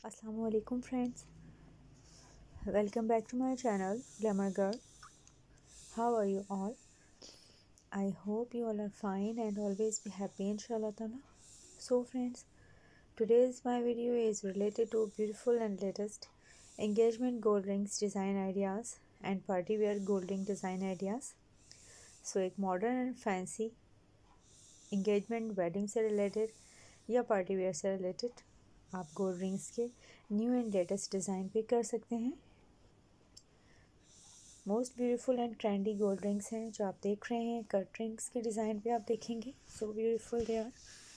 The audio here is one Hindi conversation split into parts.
Assalamualaikum friends, welcome back to my channel Glamour Girl. How are you all? I hope you all are fine and always be happy inshallah ta'ala. So friends, today's my video is related to beautiful and latest engagement gold rings design ideas and party wear gold ring design ideas. So एक modern and fancy engagement wedding से related या पार्टी वेयर से रिलेटेड आप गोल्ड रिंग्स के न्यू एंड लेटेस्ट डिज़ाइन पे कर सकते हैं। Most beautiful and trendy gold rings हैं जो आप देख रहे हैं। कट रिंग्स के डिज़ाइन पे आप देखेंगे, सो ब्यूटीफुल दे आर।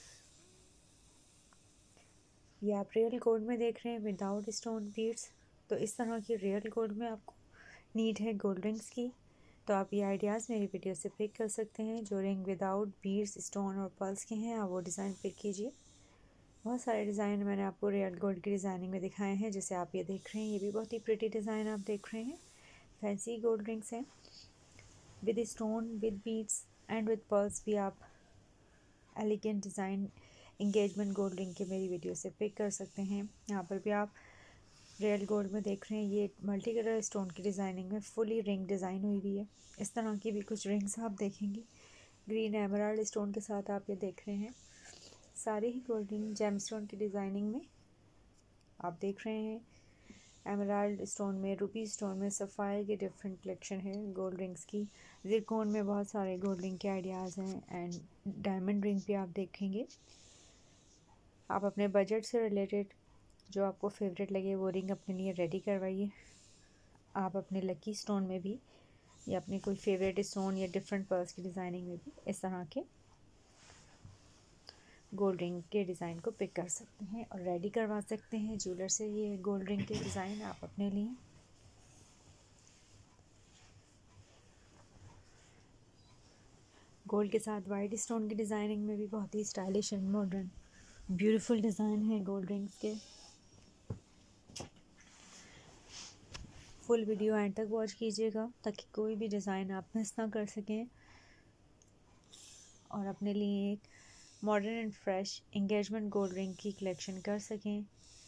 ये आप रियल गोल्ड में देख रहे हैं विदाउट स्टोन बीड्स। तो इस तरह की रियल गोल्ड में आपको नीड है गोल्ड रिंग्स की, तो आप ये आइडियाज़ मेरी वीडियो से पिक कर सकते हैं। जो रिंग विदाउट बीड्स, स्टोन और पर्ल्स के हैं, आप वो डिज़ाइन पिक कीजिए। बहुत सारे डिज़ाइन मैंने आपको रियल गोल्ड की डिज़ाइनिंग में दिखाए हैं, जैसे आप ये देख रहे हैं। ये भी बहुत ही प्रिटी डिज़ाइन आप देख रहे हैं। फैंसी गोल्ड रिंग्स हैं with stone, with beads and with pearls भी आप elegant design engagement gold ring के मेरी वीडियो से पिक कर सकते हैं। यहाँ पर भी आप रियल गोल्ड में देख रहे हैं। ये मल्टी कलर स्टोन की डिज़ाइनिंग में फुली रिंग डिज़ाइन हुई हुई है। इस तरह की भी कुछ रिंग्स आप देखेंगे ग्रीन एमराल्ड स्टोन के साथ आप ये देख रहे हैं। सारे ही गोल्ड रिंग जेमस्टोन की डिज़ाइनिंग में आप देख रहे हैं। एमराल्ड स्टोन में, रूबी स्टोन में, सफ़ायर की डिफरेंट कलेक्शन है गोल्ड रिंग्स की। ज़िरकोन में बहुत सारे गोल्ड रिंग के आइडियाज़ हैं एंड डायमंड रिंग भी आप देखेंगे। आप अपने बजट से रिलेटेड जो आपको फेवरेट लगे वो रिंग अपने लिए रेडी करवाइए। आप अपने लकी स्टोन में भी या अपने कोई फेवरेट स्टोन या डिफरेंट पर्ल्स की डिज़ाइनिंग में भी इस तरह के गोल्ड रिंग के डिज़ाइन को पिक कर सकते हैं और रेडी करवा सकते हैं ज्वेलर से। ये गोल्ड रिंग के डिज़ाइन आप अपने लिए गोल्ड के साथ वाइट स्टोन की डिज़ाइनिंग में भी बहुत ही stylish and modern beautiful design है गोल्ड रिंग्स के। फुल वीडियो एंड तक वॉच कीजिएगा ताकि कोई भी डिज़ाइन आप मिस ना कर सकें और अपने लिए एक modern and fresh engagement gold ring की कलेक्शन कर सकें।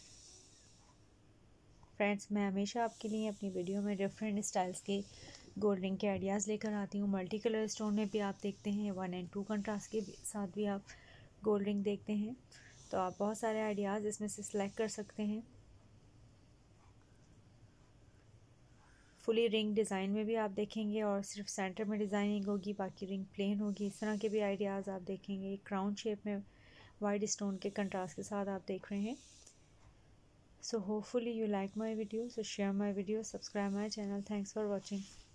फ्रेंड्स, मैं हमेशा आपके लिए अपनी वीडियो में डिफरेंट स्टाइल्स के गोल्ड रिंग के आइडियाज़ लेकर आती हूँ। मल्टी कलर स्टोन में भी आप देखते हैं, 1 and 2 कंट्रास्ट के साथ भी आप गोल्ड रिंग देखते हैं। तो आप बहुत सारे आइडियाज़ इसमें से सिलेक्ट कर सकते हैं। फुली रिंग डिज़ाइन में भी आप देखेंगे और सिर्फ सेंटर में डिज़ाइनिंग होगी, बाकी रिंग प्लेन होगी। इस तरह के भी आइडियाज़ आप देखेंगे। एक क्राउन शेप में वाइट स्टोन के कंट्रास्ट के साथ आप देख रहे हैं। So hopefully you like my video, so share my video, subscribe my channel. Thanks for watching.